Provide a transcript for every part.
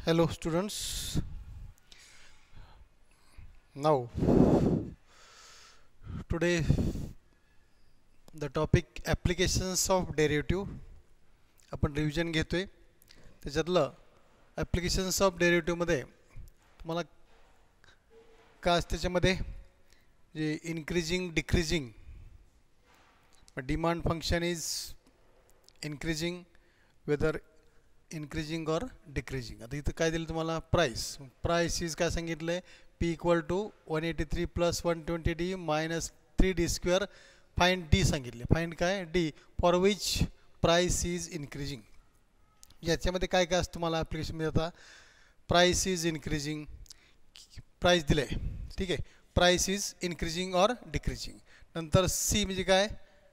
Hello students. Now today the topic applications of derivative आपण revision घेतोय. त्याच्यातलं applications of derivative मध्ये तुम्हाला काय असते त्याच्यामध्ये जे increasing decreasing demand function is increasing whether increasing or decreasing. आता इथं काय दिलं तुम्हाला price is काय सांगितलंय P equal to 183 plus 120D minus 3D square. Find D सांगितले. Find काय D for which price is increasing. याच्यामध्ये काय काय असतं तुम्हाला ॲप्लिकेशन मध्ये आता प्राइस इज इन्क्रीजिंग प्राइस दिले ठीक आहे price is increasing or decreasing. नंतर सी म्हणजे काय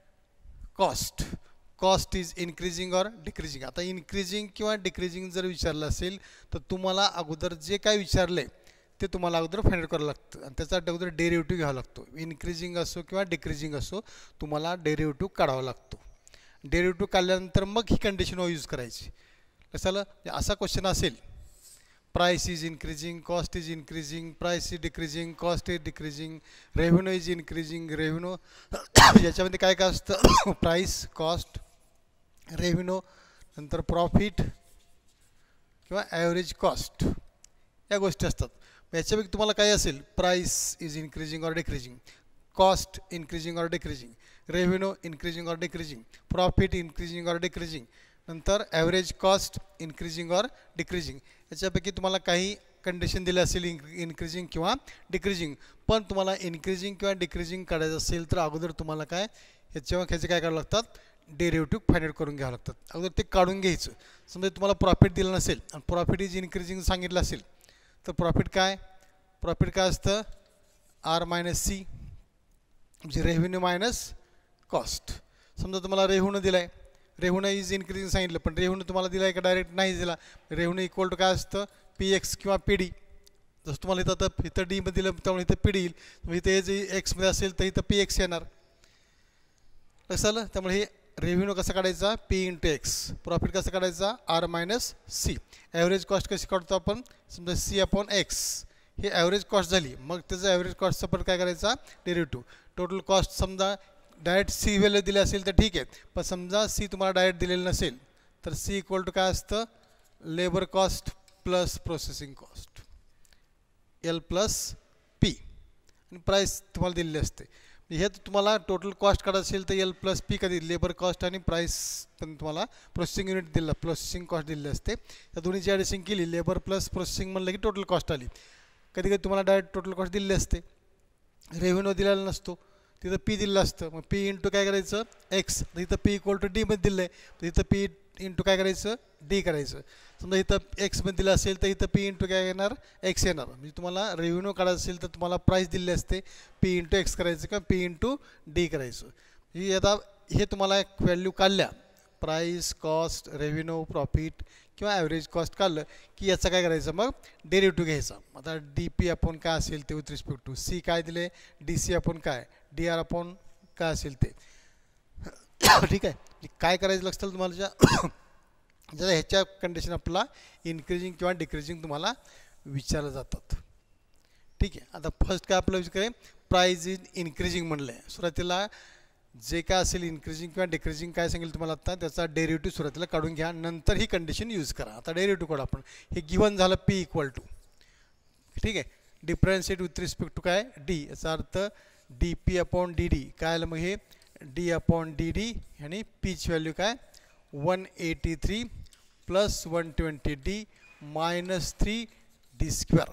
cost is increasing or decreasing. आता इन्क्रीजिंग किंवा डिक्रीजिंग जर विचारलं असेल तर तुम्हाला अगोदर जे काय विचारले ते तुम्हाला अगोदर फाइंड आउट करावं लागतं आणि त्याचा अगोदर डेरिव्हेटिव्ह घ्यावा लागतो. इन्क्रीजिंग असो किंवा डिक्रीजिंग असो तुम्हाला डेरिव्हेटिव्ह काढावा लागतो. डेरिव्हेटिव्ह काढल्यानंतर मग ही कंडिशन यूज करायची. कशाला असा क्वेश्चन असेल price is increasing cost is increasing price is decreasing cost is decreasing revenue is increasing revenue याच्यामध्ये काय काय असतं प्राइस कॉस्ट रेव्हेन्यू नंतर प्रॉफिट किंवा ॲव्हरेज कॉस्ट या गोष्टी असतात. याच्यापैकी तुम्हाला काय असेल price is increasing or decreasing cost increasing or decreasing revenue increasing or decreasing profit increasing or decreasing नंतर average cost increasing or decreasing. याच्यापैकी तुम्हाला काही कंडिशन दिले असेल इन्क्रीजिंग किंवा डिक्रीजिंग. पण तुम्हाला इन्क्रीजिंग किंवा डिक्रीजिंग काढायचं असेल तर अगोदर तुम्हाला काय ह्याचे काय करावं लागतात डेरिव्हेटिव्ह फाइंड आउट करून घ्यावं लागतात. अगोदर ते काढून घ्यायचं. समजा तुम्हाला प्रॉफिट दिलं नसेल आणि प्रॉफिट इज इन्क्रीजिंग सांगितलं असेल तर प्रॉफिट काय असतं आर मायनस सी म्हणजे रेव्हेन्यू मायनस कॉस्ट. समजा तुम्हाला रेव्हेन्यू दिला आहे रेव्हेन्यू इज इन्क्रीजिंग सांगितलं पण रेव्हेन्यू तुम्हाला दिला आहे का डायरेक्ट नाही दिला. रेव्हेन्यू इक्वल टू काय असतं पी एक्स किंवा पी डी. जसं तुम्हाला इथं डीमध्ये दिलं त्यामुळे इथं पी डी येईल. इथं जे एक्समध्ये असेल तर इथं पी एक्स येणार कसं आलं. त्यामुळे हे रेव्हेन्यू कसा काढायचा पी इंटू एक्स प्रॉफिट कसा काढायचा R minus C. Average cost कशी काढतो आपण समजा सी अपॉन एक्स ही ॲव्हरेज कॉस्ट झाली. मग त्याचं ॲव्हरेज कॉस्टचा पण काय करायचा डेरिव्हेटिव्ह. टोटल कॉस्ट समजा डायरेक्ट सी व्हॅल्यू दिली असेल तर ठीक आहे पण समजा सी तुम्हाला डायरेक्ट दिलेलं नसेल तर सी इक्वल टू काय असतं labour cost plus processing cost L plus P आणि प्राईस तुम्हाला दिलेली असते. हे तुम्हाला टोटल कॉस्ट काढायचं असेल तर एल प्लस पी कधी लेबर कॉस्ट आणि प्राईस पण तुम्हाला प्रोसेसिंग युनिट दिलं प्रोसेसिंग कॉस्ट दिलेली असते. या दोन्हीची ॲडिशन केली लेबर प्लस प्रोसेसिंग म्हणलं की टोटल कॉस्ट आली. कधी कधी तुम्हाला डायरेक्ट टोटल कॉस्ट दिलेली असते रेव्हेन्यू दिलेला नसतो तिथं पी दिलेलं असतं. मग पी इंटू काय करायचं एक्स तर इथं पी इक्वल टू डीमध्ये दिलं आहे तर इथं पी इंटू काय करायचं डी करायचं. समजा इथं एक्समध्ये दिलं असेल तर इथं पी इंटू काय येणार एक्स येणार. म्हणजे तुम्हाला रेव्हेन्यू काढायचं असेल तर तुम्हाला प्राईस दिली असते पी इंटू एक्स करायचं किंवा पी इंटू डी करायचं. ही आता हे तुम्हाला एक व्हॅल्यू काढल्या प्राईस कॉस्ट रेव्हेन्यू प्रॉफिट किंवा ॲव्हरेज कॉस्ट काढलं की याचा काय करायचं मग डेरिव्हेटिव्ह घ्यायचा. आता डी पी आपण काय असेल ते विथ रिस्पेक्ट टू सी काय दिले डी सी आपण काय डी आर आपण काय असेल ते ठीक आहे. काय करायचं लक्षात तुम्हाला ज्या ह्याच्या कंडिशन आपल्याला इन्क्रीजिंग किंवा डिक्रीजिंग तुम्हाला विचारलं जातात ठीक आहे. आता फर्स्ट काय आपलं विचार आहे प्राईज इज इन्क्रीजिंग म्हणलं आहे. सुरुवातीला जे काय असेल इन्क्रीजिंग किंवा डिक्रीजिंग काय सांगेल तुम्हाला आता त्याचा डेरिव्हेटिव्ह सुरुवातीला काढून घ्या नंतर ही कंडिशन यूज करा. आता डेरिव्हेटिव्ह काढू आपण. हे गिवन झालं पी इक्वल टू ठीक आहे डिफरन्शिएट विथ रिस्पेक्ट टू काय डी याचा अर्थ D P upon D D काय आलं मग हे डी अपॉन डी डी आणि पीची व्हॅल्यू काय 183 plus 120 D minus 3 D square.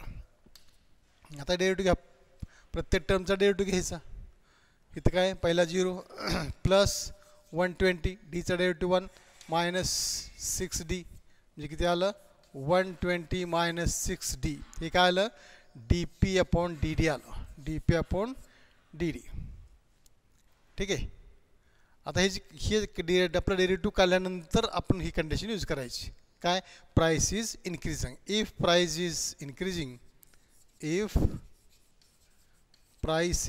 आता डेरिव्हेटिव्ह घ्या प्रत्येक टर्मचा डेरिव्हेटिव्ह घ्यायचा. इथं काय पहिला 0 प्लस 120 डीचा डेरिव्हेटिव्ह 1 मायनस 6 डी म्हणजे किती आलं 120 मायनस 6 डी. हे काय आलं D P upon D D आलं D P upon D D ठीक आहे. आता हे आपलं डेरिव्हेटिव्ह काढल्यानंतर आपण ही कंडिशन यूज करायची काय price is increasing if price is increasing if price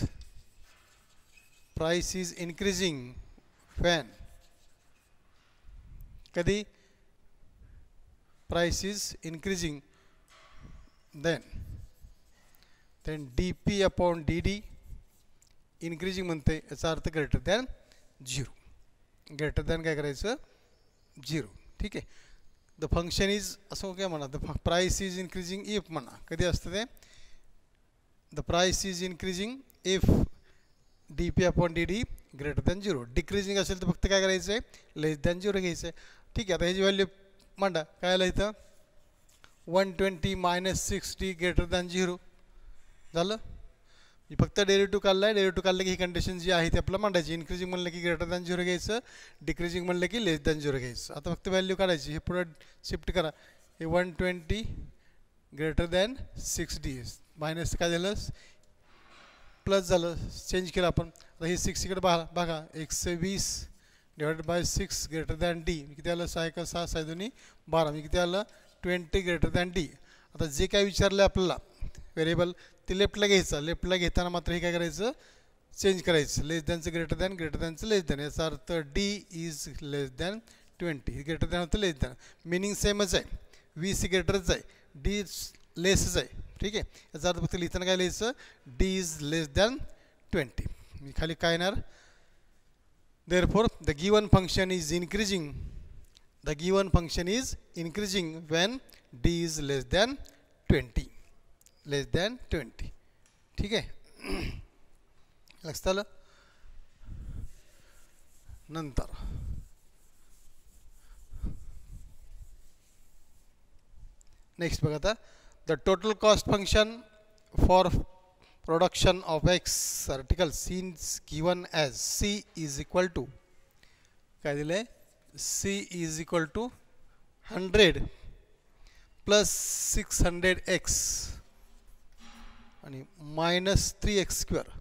is increasing when कधी price is increasing, then dp upon dd increasing म्हणते याचा अर्थ ग्रेटर दॅन 0. ग्रेटर दॅन काय करायचं 0. ठीक आहे. द फंक्शन इज असं काय म्हणा, the price is increasing if म्हणा. कधी असतं ते, the price is increasing if D P upon D D greater than 0. Decreasing असेल तर फक्त काय करायचं आहे लेस दॅन 0 घ्यायचं आहे. ठीक आहे. आता ह्याची व्हॅल्यू मांडा. काय आलं इथं 120 मायनस 60 ग्रेटर दॅन 0 झालं. फक्त डेरिव्हेटिव्ह काढला आहे. डेरिव्हेटिव्ह काढलं की ही कंडिशन जी आहे ती आपल्याला मांडायची. इन्क्रीजिंग म्हणलं की ग्रेटर दॅन 0 घ्यायचं, डिक्रीजिंग म्हणलं की लेस दॅन 0 घ्यायचं. आता फक्त व्हॅल्यू काढायची. हे पुढं शिफ्ट करा. हे 120 ग्रेटर दॅन 60 मायनस काय झालं प्लस झालं, चेंज केलं आपण. आता हे 6 इकडे बघा 120 divided by 6 greater than D किती आलं 6 1 6 6 2 12 मी किती आलं 20 ग्रेटर दॅन डी. आता जे काय विचारलं आपल्याला व्हेरिएबल ते लेफ्टला घ्यायचं. लेफ्टला घेताना मात्र हे काय करायचं चेंज करायचं. लेस दॅनचं ग्रेटर दॅनचं लेस दॅन. याचा अर्थ D is less than 20. Greater than होतं लेस दॅन. मिनिंग सेमच आहे. 20 ग्रेटरच आहे, डी लेसच आहे. ठीक आहे. याचा अर्थ फक्त लिहिताना काय लिहायचं डी इज लेस दॅन 20. मी खाली काय येणार therefore the given function is increasing when d is less than 20. ठीक आहे. लक्षात आलं. नंतर नेक्स्ट बघा आता the total cost function for production of x articles is given as c is equal to काय दिले c is equal to 100 plus 600x आणि minus 3x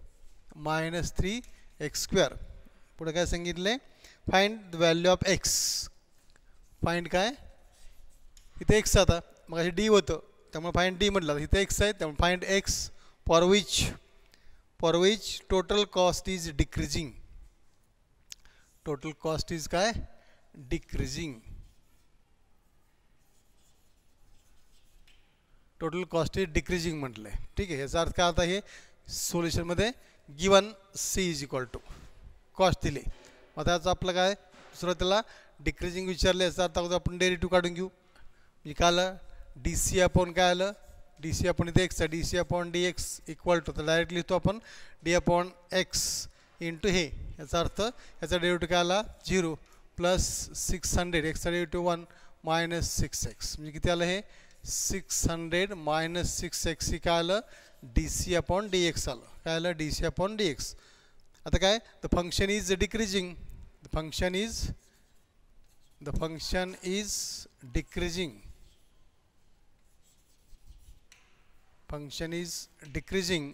square पुढे काय सांगितले find the value of x. Find काय इथे x आता मग हे d होतं त्यामुळे फाइंड d म्हटलं. इथे x आहे त्यामुळे find x for which total cost is decreasing. Total cost is काय decreasing. Total cost is decreasing म्हटलं आहे. ठीक आहे. याचा अर्थ काय आता हे सोल्युशनमध्ये given C is equal to cost दिले. मग त्याचं आपलं काय दुसरं त्याला डिक्रीजिंग विचारलं. याचा अर्थ अगोदर आपण डेरिव्हेटिव्ह काढून घेऊ. म्हणजे काय आलं डी सी अपॉन काय आलं डी सी अपॉन इथे एक्स आहे D C upon D X equal to तर डायरेक्ट लिहितो आपण डी अपॉन एक्स इंटू हे. याचा अर्थ याचा डेरिव्हेटिव्ह काय आला 0 प्लस 600 एक्सचा डेरिव्हेटिव्ह 1 मायनस 6x म्हणजे किती आलं हे 600 मायनस 6x ही काय आलं D C upon D X आलं. काय आलं D C upon D X. आता काय the function is decreasing. The function is decreasing. Function is decreasing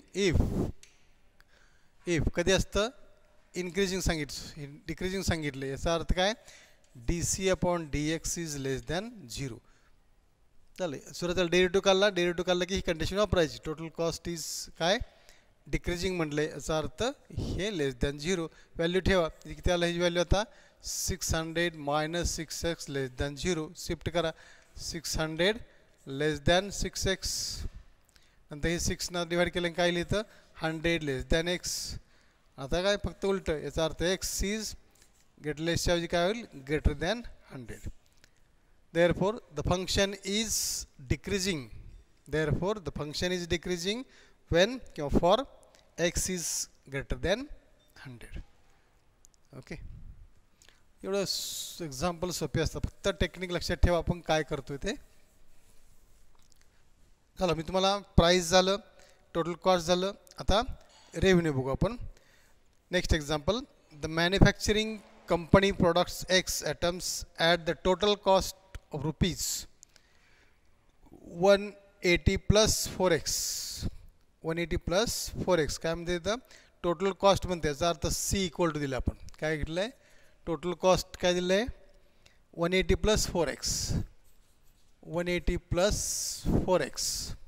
if कधी असतं इन्क्रीजिंग सांगितलं डिक्रीजिंग सांगितलं. याचा अर्थ काय D C upon D X is less than 0 झालं. सुरुवातीला डेरिव्हेटिव्ह काढला की ही कंडिशन वापरायची. टोटल कॉस्ट इज काय डिक्रीजिंग म्हटलं याचा अर्थ हे लेस दॅन 0. व्हॅल्यू ठेवा किती आलं ह्याची व्हॅल्यू आता 600 मायनस 6x लेस दॅन 0. शिफ्ट करा 600 लेस दॅन 6x. नंतर हे 6 ना डिवाइड केलं काय लिहितं 100 लेस दॅन x. आता काय फक्त उलटं याचा अर्थ x इज ग्रेटर लेसच्या ऐवजी काय होईल greater than 100. therefore the function is decreasing when किंवा for x is greater than 100. Okay. एवढं एक्झाम्पल सोपे असतं. फक्त टेक्निक लक्षात ठेवा आपण काय करतोय ते. झालं मी तुम्हाला प्राइस झालं टोटल कॉस्ट झालं. आता रेव्हेन्यू बघू आपण. Next example the manufacturing company products X items at the total cost of rupees 180 plus 4x 180 plus 4x काय म्हणते इथं टोटल कॉस्ट म्हणते. याचा अर्थ सी इक्वल टू दिलं आपण काय घेतलं आहे टोटल कॉस्ट काय दिलं आहे 180 plus 4x 180 plus 4x.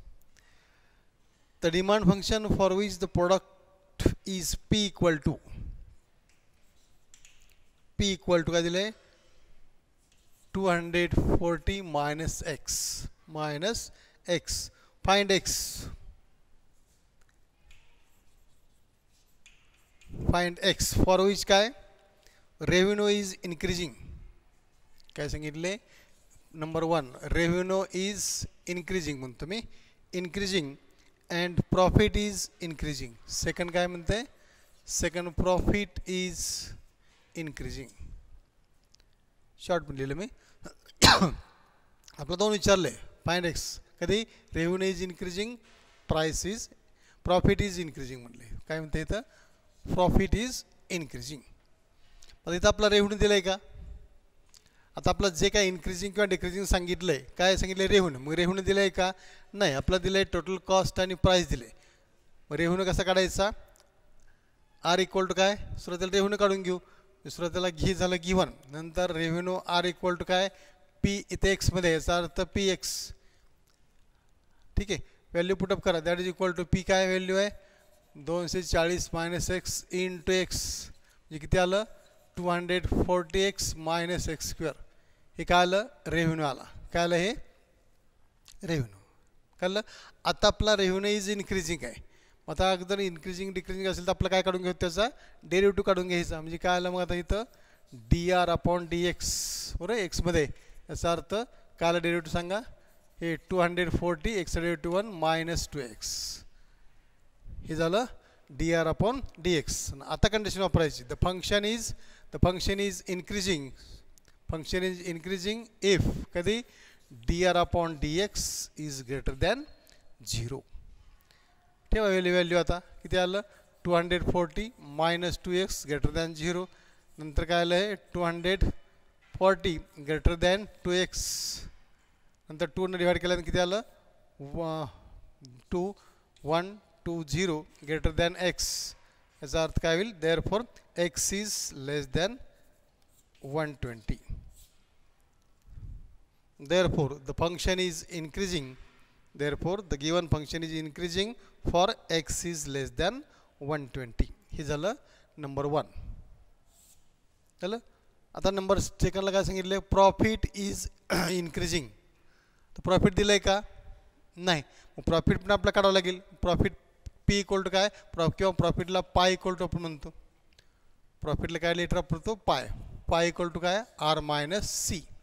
The demand function for which the product is P equal to काय दिलं आहे 240 minus x. Find x. Find x for which काय revenue is increasing. काय सांगितले नंबर 1 revenue is increasing म्हणतो मी increasing and profit is increasing. Second काय म्हणते second profit is increasing. Short पण लिहिलं मी आपलं दोन विचारले फाइंड एक्स कधी revenue is increasing price is profit is increasing म्हणले काय म्हणते इथं प्रॉफिट इज इन्क्रीजिंग. मग इथं आपला रेव्हेन्यू दिलाय का आता आपलं जे काय इन्क्रीजिंग किंवा डिक्रीजिंग सांगितलंय काय सांगितलं रेव्हेन्यू मग रेव्हेन्यू दिलाय का नाही आपला दिलाय टोटल कॉस्ट आणि प्राइस दिले. मग रेव्हेन्यू कसा काढायचा आर इक्वल टू काय सुरुवातीला रेव्हेन्यू काढून घेऊ सुरुवातीला घी झालं गिव्हन नंतर रेव्हेन्यू आर इक्वल टू काय पी इथे एक्समध्ये याचा अर्थ पी एक्स ठीक आहे व्हॅल्यू पुटअप करा that is equal to P काय व्हॅल्यू आहे 240 मायनस एक्स इंटू एक्स म्हणजे किती आलं 240x मायनस एक्स स्क्वेअर हे काय आलं रेव्हेन्यू आला काय आलं हे रेव्हेन्यू कळलं. आता आपला रेव्हेन्यू इज इन्क्रीजिंग आहे आता अगोदर इन्क्रीजिंग डिक्रीजिंग असेल तर आपलं काय काढून घेऊ त्याचा डेरिव्हेटिव्ह काढून घ्यायचा म्हणजे काय आलं मग आता इथं D R upon D X बरोबर एक्समध्ये याचा अर्थ काय आलं डेरिव्हेटिव्ह सांगा हे 240 एक्स डेरिव्हेटिव्ह 1 मायनस 2x हे झालं D R upon D X. आता कंडिशन वापरायची the function is increasing if कधी D R upon D X is greater than 0 ठेवा व्हॅल्यू आता किती आलं 240 मायनस 2x ग्रेटर दॅन 0 नंतर काय आलं आहे 240 ग्रेटर दॅन 2x नंतर 2 ने डिवाइड केल्यानंतर किती आलं 120 ग्रेटर दॅन x याचा अर्थ काय होईल therefore x is less than 120 therefore the function is increasing therefore the given function is increasing for x is less than 120 हे झालं नंबर 1. झालं आता नंबर सेकंडला काय सांगितलं प्रॉफिट इज इन्क्रीजिंग तर प्रॉफिट दिलंय का नाही मग प्रॉफिट पण आपल्याला काढावं लागेल प्रॉफिट पी इक्वल टू काय किंवा प्रॉफिटला पाय इक्वल टू आपण म्हणतो प्रॉफिटला काय लेटर वापरतो पाय इक्वल टू काय आर मायनस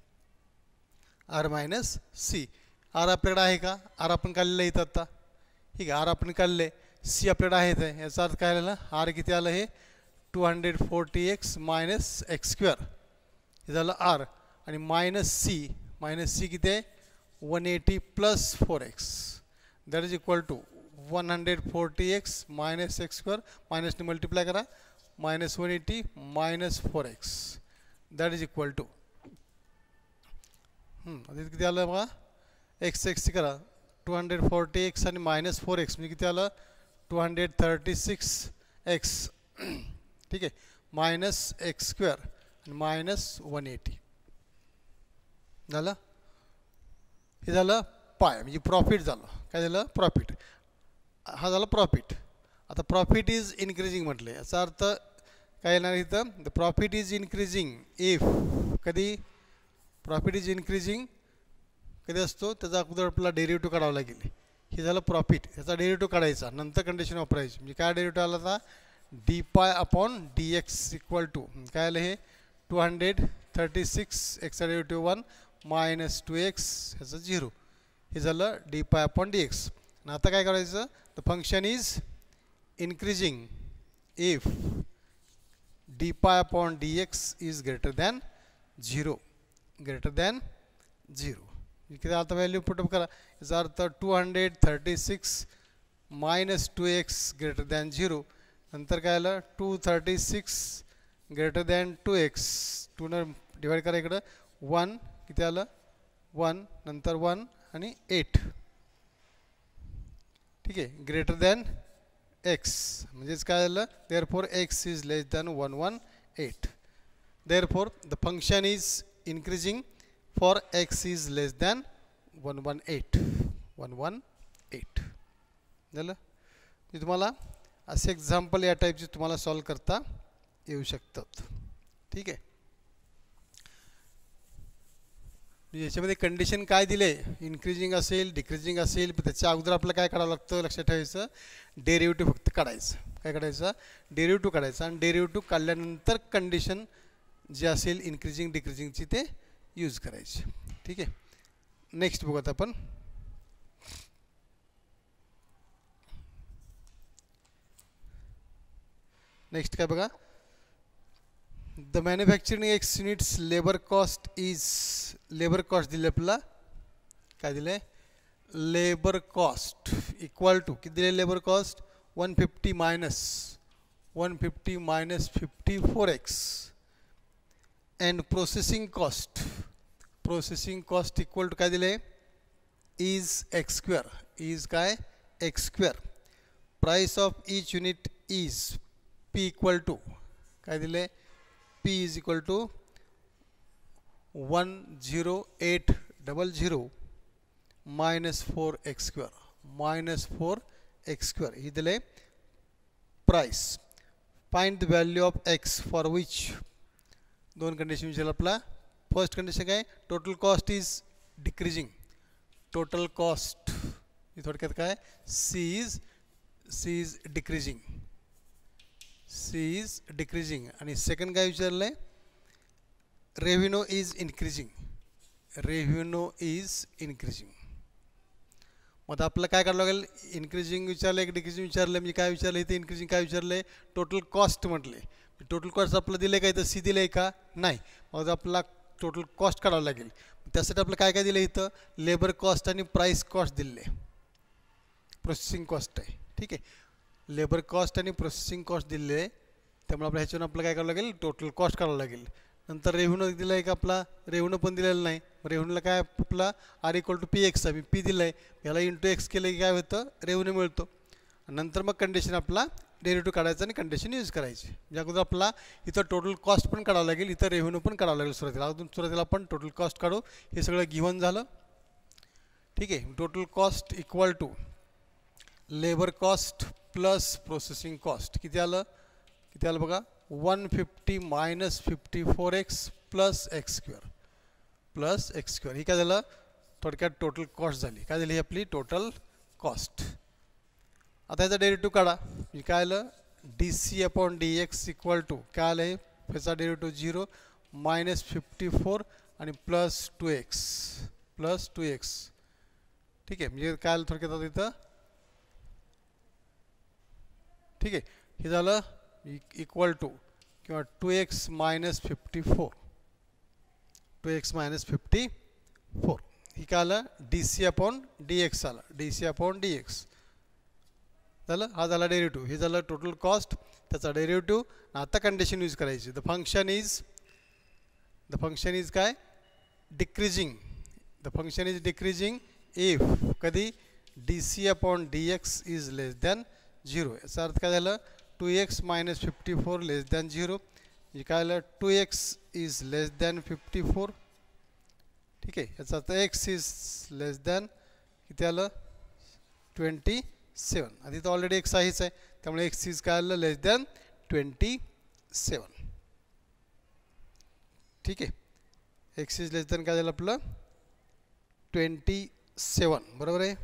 सी आर आपल्याकडे आहे का आर आपण काढलेलं इथं आता ठीक आहे आर आपण काढले सी आपल्याकडे आहे याचा अर्थ काय आलेला आर किती आलं हे 240x मायनस एक्स स्क्वेअर हे झालं आर आणि मायनस सी किती आहे 180 plus 4x that is equal to 140x minus X square मायनसने मल्टिप्लाय करा minus 180 minus 4x that is equal to आता किती आलं बघा एक्स करा 240x आणि मायनस 4x म्हणजे किती आलं 236x ठीक आहे मायनस एक्स स्क्वेअर आणि मायनस 180 झालं हे झालं पाय म्हणजे प्रॉफिट झालं काय झालं प्रॉफिट हा झाला प्रॉफिट. आता प्रॉफिट इज इन्क्रीजिंग म्हटले याचा अर्थ काय येणार इथं the profit is increasing if कधी प्रॉफिट इज इन्क्रीजिंग कधी असतो त्याचा अगोदर आपल्याला डेरिव्हेटिव्ह काढावं लागेल हे झालं प्रॉफिट याचा डेरिव्हेटिव्ह काढायचा नंतर कंडिशन वापरायची म्हणजे काय डेरिव्हेटिव्ह आला आता D pi upon D X equal to काय आलं हे 236 एक्सचा डेरिव्हेटिव्ह 1 मायनस 2x ह्याचं 0 हे झालं D pi upon D x. आणि आता काय करायचं the function is increasing if D pi upon D X is greater than 0 किती आता व्हॅल्यू पुटअप करा याचा अर्थ 236 मायनस 2x ग्रेटर दॅन 0 नंतर काय आलं 236 ग्रेटर दॅन 2x 2 न डिवाइड करा इकडं 1 किती आलं 1 नंतर 1 आणि 8 ठीक आहे ग्रेटर दॅन x म्हणजेच काय झालं therefore x is less than 118 therefore the function is increasing for x is less than 118 झालं मी तुम्हाला असे एक्झाम्पल या टाईपचे तुम्हाला सॉल्व करता येऊ शकतात ठीक आहे. याच्यामध्ये कंडिशन काय दिले, इन्क्रीजिंग असेल डिक्रीजिंग असेल, पण त्याच्या अगोदर आपल्याला काय करावं लागतं लक्षात ठेवायचं, डेरिव्हेटिव्ह फक्त काढायचं. काय काढायचं, डेरिव्हेटिव्ह काढायचं आणि डेरिव्हेटिव्ह काढल्यानंतर कंडिशन जे असेल इन्क्रीजिंग डिक्रीजिंगची ते यूज करायची. ठीक आहे. नेक्स्ट बघूयात आपण. नेक्स्ट काय बघा, the manufacturing X units labour cost is, labour cost दिले आपल्याला, काय दिले, लेबर कॉस्ट इक्वल टू किती दिले, labour cost 150 minus 54x and processing cost equal to काय दिले, इज एक्स स्क्वेअर, इज काय X square. Price of each unit is P equal to काय दिले, P is equal to 10800 minus 4x square ही दिले price. Find the value of X for which, दोन condition विचारलं आपला. फर्स्ट कंडिशन काय, total cost is decreasing, total cost थोडक्यात काय, सी इज डिक्रीजिंग. आणि सेकंड काय विचारलं आहे, रेव्हेन्यू इज इन्क्रीजिंग. मग आपल्याला काय करावं लागेल, इन्क्रीजिंग विचारलं एक डिक्रीजिंग विचारलं, म्हणजे काय विचारलं इथे, इन्क्रीजिंग काय विचारलं, टोटल कॉस्ट म्हटले. टोटल कॉस्ट आपल्याला दिलं आहे का, इथं सी दिलं आहे का, नाही. मग आपल्याला टोटल कॉस्ट काढावं लागेल. त्यासाठी आपल्याला काय काय दिलं इथं, लेबर कॉस्ट आणि प्राइस कॉस्ट दिले, प्रोसेसिंग कॉस्ट आहे. ठीक आहे, लेबर कॉस्ट आणि प्रोसेसिंग कॉस्ट दिले आहे. त्यामुळे आपल्या ह्याच्यावर आपल्याला काय करावं लागेल, टोटल कॉस्ट काढावं लागेल. नंतर रेव्हेन्यू दिलं आहे का, आपला रेव्हेन्यू पण दिलेलं नाही. रेव्हेन्यूला काय आपला R equal to P X, मी पी दिलं आहे, याला इंटू एक्स केलं की काय होतं, रेव्हेन्यू मिळतो. नंतर मग कंडिशन आपला डेरिव्हेटिव्ह काढायचं आणि कंडिशन यूज करायची. म्हणजे अगोदर आपला इथं टोटल कॉस्ट पण काढावं लागेल, इथं रेव्हेन्यू पण काढावं लागेल. सुरुवातीला आपण टोटल कॉस्ट काढू, हे सगळं गिव्हन झालं. ठीक आहे, total cost equal to labour cost plus processing cost किती आलं बघा, 150 minus 54x plus X square. ही काय झालं, थोडक्यात टोटल कॉस्ट झाली. काय झाली आपली टोटल कॉस्ट. आता याचा डेरिव्हेटिव्ह काढा, म्हणजे काय आलं, D C upon D X equal to काय आलं आहे, ह्याचा डेरिव्हेटिव्ह 0 मायनस 54 आणि प्लस 2x. ठीक आहे, म्हणजे काय आलं थोडक्यात इथं. ठीक आहे, हे झालं इक्वल टू किंवा 2x मायनस 54 ही काय आलं, D C upon D X आलं, झालं. हा झाला डेरिव्हेटिव्ह, हे झालं टोटल कॉस्ट, त्याचा डेरिव्हेटिव्ह. आता कंडिशन यूज करायची, द फंक्शन इज काय, डिक्रीजिंग इफ कधी D C upon D X is less than 0. याचा अर्थ काय झालं, 2x मायनस 54 लेस दॅन 0, म्हणजे काय आलं, 2x इज लेस दॅन 54. ठीक आहे, याचा अर्थ x इज लेस दॅन किती आलं, 27. आधी तर ऑलरेडी x आहेच आहे, त्यामुळे x इज काय आलं, लेस दॅन 27. ठीक आहे, x इज लेस दॅन काय झालं आपलं 27, बरोबर आहे.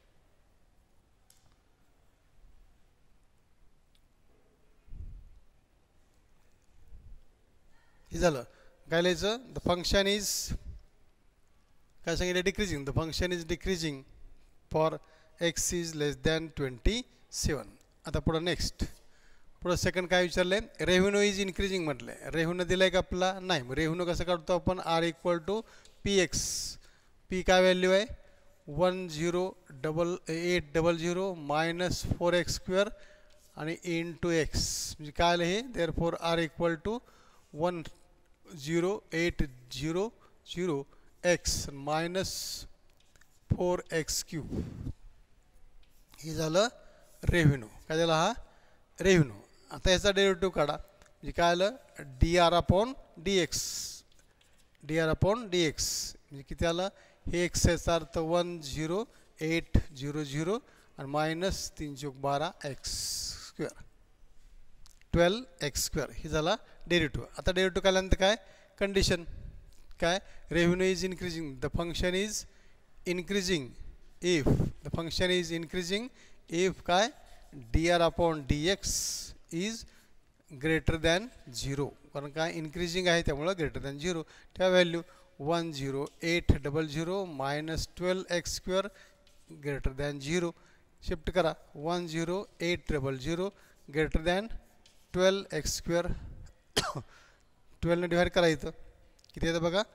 हे झालं. काय लिहायचं, द फंक्शन इज काय सांगितलं, decreasing. The function is decreasing for X is less than 27. आता पुढं नेक्स्ट, पुढं सेकंड काय विचारलं आहे, रेव्हेन्यू इज इन्क्रीजिंग म्हटलं आहे. रेव्हेन्यू दिलं आहे का आपला, नाही. मग रेव्हेन्यू कसं काढतो आपण, R equal to P X. P काय व्हॅल्यू आहे, 10800 मायनस 4x स्क्वेअर आणि इंटू एक्स, म्हणजे काय आलं हे, therefore R equal to 10800 X minus 4x cube. हे झालं रेव्हेन्यू. काय झालं, हा रेव्हेन्यू. आता याचा डेरिव्हेटिव्ह काढा, म्हणजे काय आलं, D R upon D X म्हणजे किती आलं, हे एक्स याचा अर्थ 10800 आणि minus 3×12 x square 12x square. हे झाला डेरिव्हेटिव्ह. आता डेरिव्हेटिव्ह काढल्यानंतर काय, कंडिशन काय revenue is increasing, the function is increasing if, the function is increasing if काय D R upon D X is greater than 0, कारण काय इन्क्रीजिंग आहे त्यामुळं ग्रेटर दॅन 0. त्या value 10800 minus 12x² greater than 0. Shift करा 10800 greater than 12x². 12ने divide करा, इथं किती येतं बघा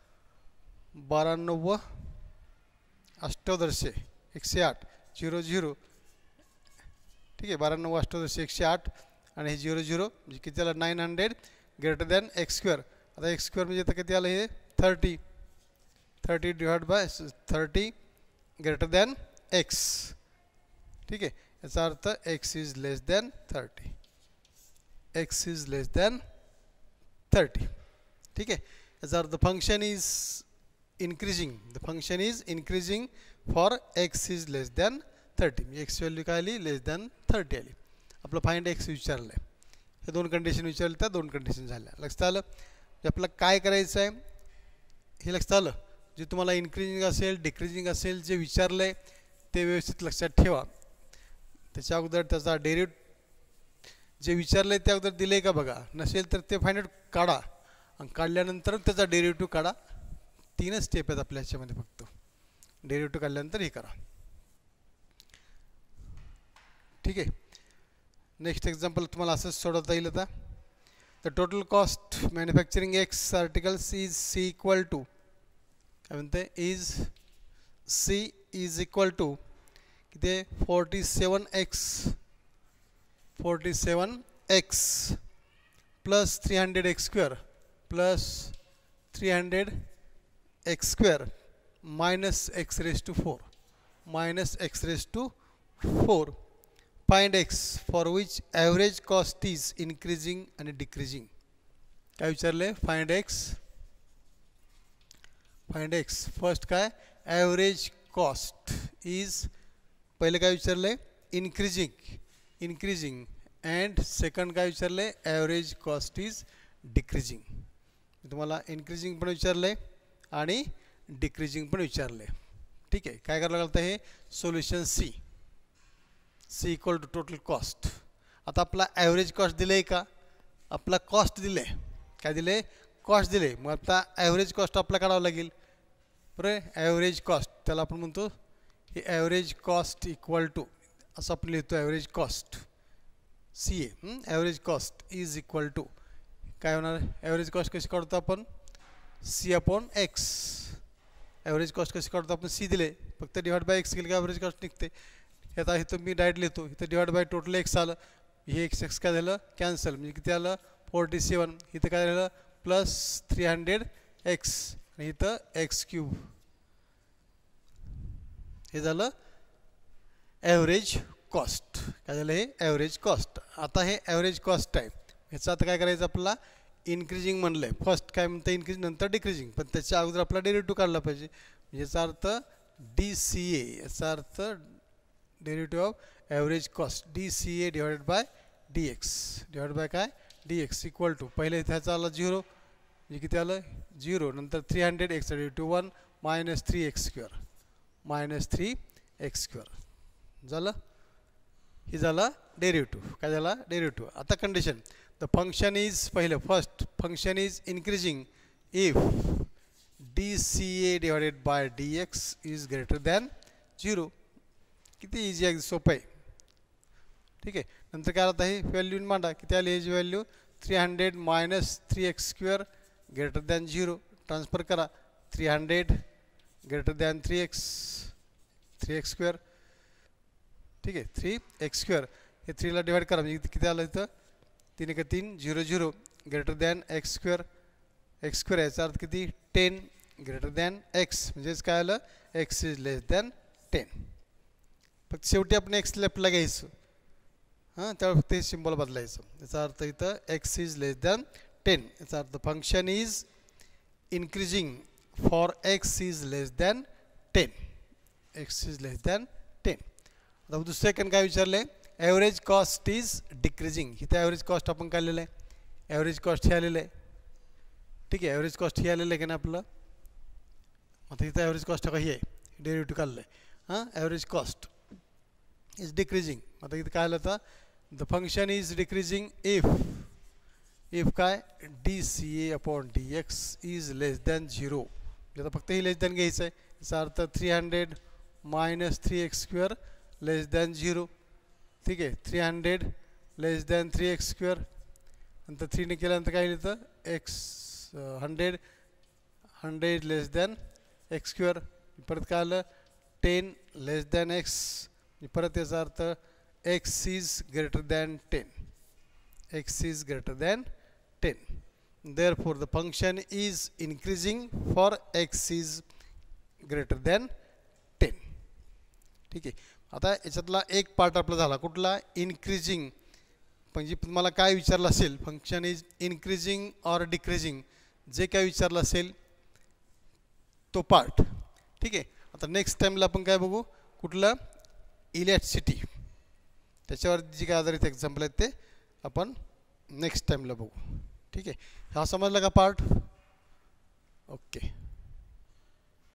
92 अष्टोदरशे 108 00. ठीक आहे 92 अष्टोदरशे 108 आणि हे 00 म्हणजे किती आलं 900 ग्रेटर दॅन x². आता x² म्हणजे आता किती आलं हे 30. 30 divide by 30 greater than x. ठीक आहे याचा अर्थ x is less than 30. x is less than 30. ठीक आहे याचा अर्थ function is increasing, the function is increasing for x is less than 30. x value काय आली लेस दॅन 30 आली. आपलं फाइंड x विचारलं आहे. हे दोन कंडिशन विचारले त्या दोन कंडिशन झाल्या. लक्षात आलं आपल्याला काय करायचं आहे हे लक्षात आलं. जे तुम्हाला इन्क्रीजिंग असेल डिक्रीजिंग असेल जे विचारलं आहे ते व्यवस्थित लक्षात ठेवा. त्याच्या अगोदर त्याचा डेरिव्हेटिव्ह जे विचारलं आहे त्या अगोदर दिलं आहे का बघा, नसेल तर ते फाइंड आउट काढा आणि काढल्यानंतर त्याचा डेरिव्हेटिव्ह काढा. 3 स्टेप आहेत आपल्या ह्याच्यामध्ये फक्त. डेरिव्हेटिव्ह काढल्यानंतर हे करा. ठीक आहे नेक्स्ट एक्झाम्पल तुम्हाला असंच सोडवता येईल. आता the total cost manufacturing X articles is C equal to काय म्हणते is C is equal to किती 47x plus 300x² plus 300x² minus x⁴ minus x⁴. Find x for which average cost is increasing आणि decreasing. काय विचारले find x first काय average cost is पहिले काय विचारले इन्क्रीजिंग अँड सेकंड काय विचारले ॲव्हरेज कॉस्ट इज डिक्रीजिंग. तुम्हाला इन्क्रीजिंग पण विचारले आणि डिक्रीजिंग पण विचारले. ठीक आहे काय करायला लागतं हे solution C equal to total cost. आता आपला ॲव्हरेज कॉस्ट दिले आहे का, आपला कॉस्ट दिले काय दिले कॉस्ट दिले. मग आता ॲव्हरेज कॉस्ट आपला काढावं लागेल बरं. ॲव्हरेज कॉस्ट त्याला आपण म्हणतो हे ॲव्हरेज कॉस्ट इक्वल टू असं आपण लिहितो average cost CA. Average cost is equal to काय होणार ॲव्हरेज कॉस्ट कशी काढतो आपण C upon X. Average cost कशी काढतो आपण C दिले फक्त डिवाइड बाय X केलं का ॲव्हरेज कॉस्ट निघते. आता इथं मी डायरेक्ट लिहितो इथं डिवाइड बाय टोटल x आलं हे x काय झालं कॅन्सल म्हणजे किती आलं 47. इथं काय झालं प्लस 300x आणि इथं x³ हे झालं ॲव्हरेज कॉस्ट. काय झालं हे ॲव्हरेज कॉस्ट. आता हे ॲव्हरेज कॉस्ट आहे ह्याचं आता काय करायचं आपल्याला इन्क्रीजिंग म्हणलं आहे. फर्स्ट काय म्हणतं इन्क्रीज नंतर डिक्रीजिंग पण त्याच्या अगोदर आपला डेरिव्हेटिव्ह काढला पाहिजे. याचा अर्थ DCA याचा अर्थ derivative of average cost DCA divided by DX divide by काय DX इक्वल टू पहिले ह्याचा आला 0 म्हणजे किती आलं 0 नंतर 300 x derivative 1 minus 3x² minus 3x² झालं. हे झाला डेरिव्हेटिव्ह. काय झाला डेरिव्हेटिव्ह. आता कंडिशन द फंक्शन इज पहिलं first function is increasing if DCA divided by DX is greater than 0. किती इझी आहे सोपं आहे. ठीक आहे नंतर काय आता हे व्हॅल्यू मांडा किती आली याची value 300 minus 3x² greater than 0. Transfer करा 300 ग्रेटर दॅन 3x² ठीक आहे 3x² हे 3ला डिवाइड करा म्हणजे किती आलं इथं 3 1 3 0 0 ग्रेटर दॅन x² याचा अर्थ किती 10 ग्रेटर दॅन x म्हणजेच काय आलं x इज लेस दॅन 10. फक्त शेवटी आपण x लेफ्टला घ्यायचं त्यावेळी फक्त हे सिम्बॉल बदलायचं. याचा अर्थ इथं x इज लेस दॅन 10. याचा अर्थ function is increasing for x is less than 10. x is less than 10. आता दुसरं सेकंड काय विचारलं आहे ॲव्हरेज कॉस्ट इज डिक्रीजिंग. इथं ॲव्हरेज कॉस्ट आपण काढलेलं आहे ॲव्हरेज कॉस्ट हे आलेलं आहे ठीक आहे. ॲव्हरेज कॉस्ट ही आलेलं आहे की नाही आपलं. आता इथं ॲव्हरेज कॉस्ट काही आहे डेरिव्हेटिव्ह काढलं आहे. हां, ॲव्हरेज कॉस्ट इज डिक्रीजिंग. आता इथं काय आलं तर the function is decreasing if काय dCA/dx इज लेस दॅन 0. आता फक्त ही लेस दॅन घ्यायचं आहे. याचा अर्थ 300 - 3x² लेस दॅन 0. ठीक आहे. 300 लेस दॅन 3x². नंतर 3ने केल्यानंतर काय लिहितं x100 लेस दॅन x². परत काय आलं 10 लेस दॅन x. परत याचा अर्थ x is greater than 10. x is greater than 10. Therefore, the function is increasing for x is greater than 10. ठीक आहे. आता याच्यातला एक पार्ट आपला झाला कुठला इन्क्रीजिंग. म्हणजे तुम्हाला काय विचारलं असेल function is increasing or decreasing जे काय विचारलं असेल तो पार्ट. ठीक आहे. आता नेक्स्ट टाईमला आपण काय बघू कुठलं इलेक्ट्रिसिटी त्याच्यावर जी काय आधारित एक्झाम्पल आहेत ते आपण नेक्स्ट टाईमला बघू. ठीक आहे. हा समजला का पार्ट. ओके.